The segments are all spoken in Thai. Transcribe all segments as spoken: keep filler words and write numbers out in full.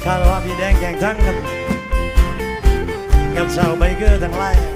คาดว่าพี่แดงแข่งทั้งกับกับชาวไบเกอร์ทั้งหลาย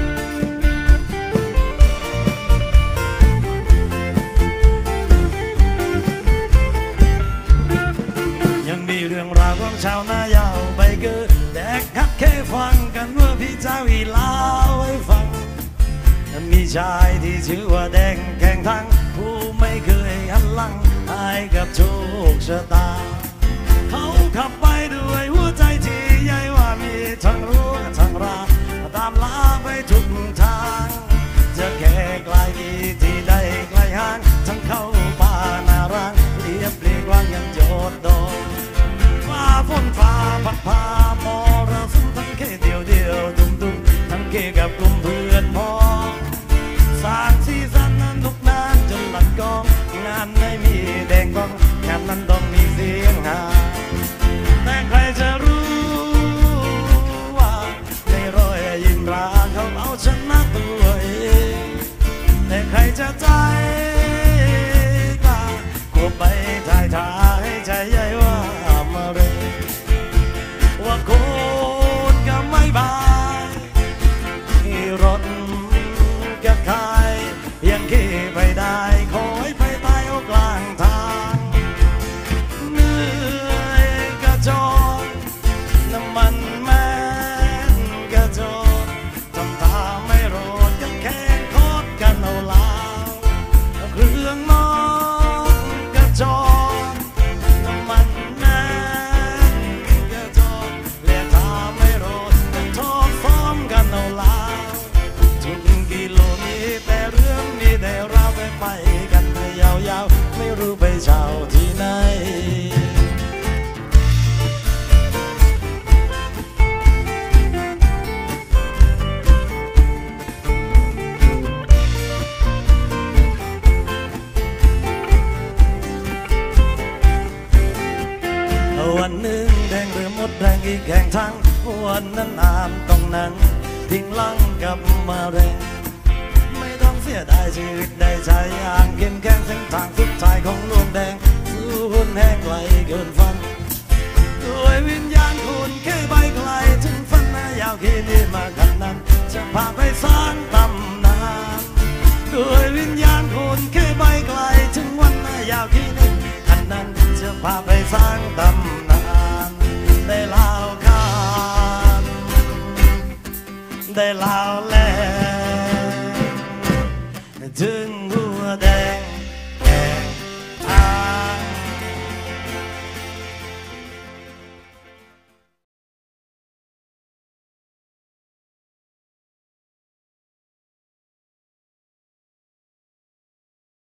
ยังมีเรื่องราวของชาวนาเยาวไบเกอร์แดกฮักแค่ฟังกันว่าพี่เจ้าอีลาไว้ฟังมีชายที่ชื่อว่าแดงแข่งทั้งผู้ไม่เคยหันหลังให้กับโชคชะตาเขาขับไปด้วยหัวใจที่ใหญ่ว่ามีทั้งรู้ทั้งราตามลาไปทุกทางจะแค่ไกลที่ใดไกลห่างทั้งเข้าป่านาร้างเรียบเรียกว่างยังโจดดองฟ้าฝนฟ้าพัดพามอระสุมทั้งแค่เดียวเดียวดุมดุมทั้งแค่กับกลุ่มเพื่อนพ้องสร้างสีสันนั้นทุกนานจนหลัดกองงานไม่มีแดงกองงานนั้นต้องมีเสียงหาแต่ใครจะรู้ว่าในรอยยิ้มราเขาเอาชนะตัวเองแต่ใครจะใจกล้ากลัวไปถ่ายทาให้ใจใหญ่ว่ามาเรว่าคนก็ไม่บายรถกับใครยังขี่ไปได้ขอให้ไปตายเอากลางทางเหนื่อยกระจรน้ำมันแม่นกระจรทำท่าไม่รอดกันแข่งโคตรกันเอาลาวเครื่องนอนกระจรน้ำมันแม่นกระจรเลียท่าไม่รอดกันทอดฟ้อมกันเอาลาวทุกกิโลมีแต่เรื่องมีแต่เราไปไปกันยาวๆไม่รู้ไปเช่าที่ไหนวันหนึ่งแดงเรือหมดแรงอีกแข่งทั้งวันนั้นอามต้องนั่งทิ้งลังกับมาเรงไม่ต้องเสียดายชีวิตได้ใจอย่างเข้มแข็งเส้นทางสุดท้ายของดวงแดงสู้หุ่นแห้งไกลเกินฝันด้วยวิญญาณคุณแค่ใบไกลถึงฝันนะยาวขีนี้มากันนั้นจะพาไปสร้างตำนานด้วยวิญญาณคุณแค่ใบไกลถึงวันนะยาวขีนี้กันนั้นจะพาไปสร้างตำนานได้เล่าขานได้เล่า